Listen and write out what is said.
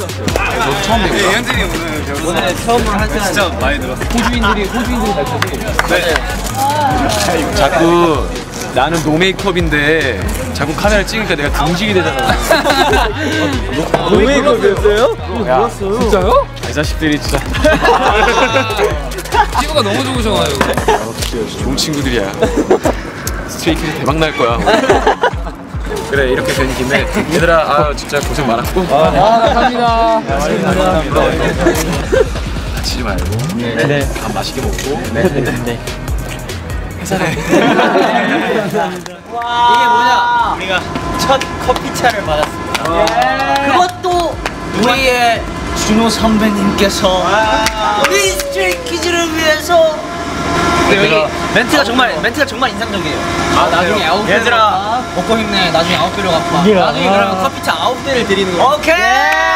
너 처음 배운 거야? 현진이 오늘 처음으로 한 시간 진짜 많이 들었어. 호주인들이 잘 타지. 자꾸 나는 노 메이크업인데 자꾸 카메라 찍으니까 내가 등지게 되잖아. 노 메이크업이었어요? 야, 진짜요? 이 자식들이 진짜 피부가 너무 좋으셔가지고. 좋은 친구들이야. 스트레이키즈 대박 날 거야. 그래, 이렇게 된 김에 얘들아, 아 진짜 고생 많았고. 감사합니다. 다치지 말고. 네. 밥 맛있게 먹고. 네. 회사래. 이게 뭐냐? 우리가 첫 커피차를 받았습니다. 그것도 우리의 준호 선배님께서 우리 스트레이키즈를 위해서. 여기 멘트가 정말 인상적이에요. 아, 나중에 9개. 얘들아 먹고 힘내. 나중에 9개로 갚아. 나중에 그러면 커피차 9개를 드리는 거. 오케이.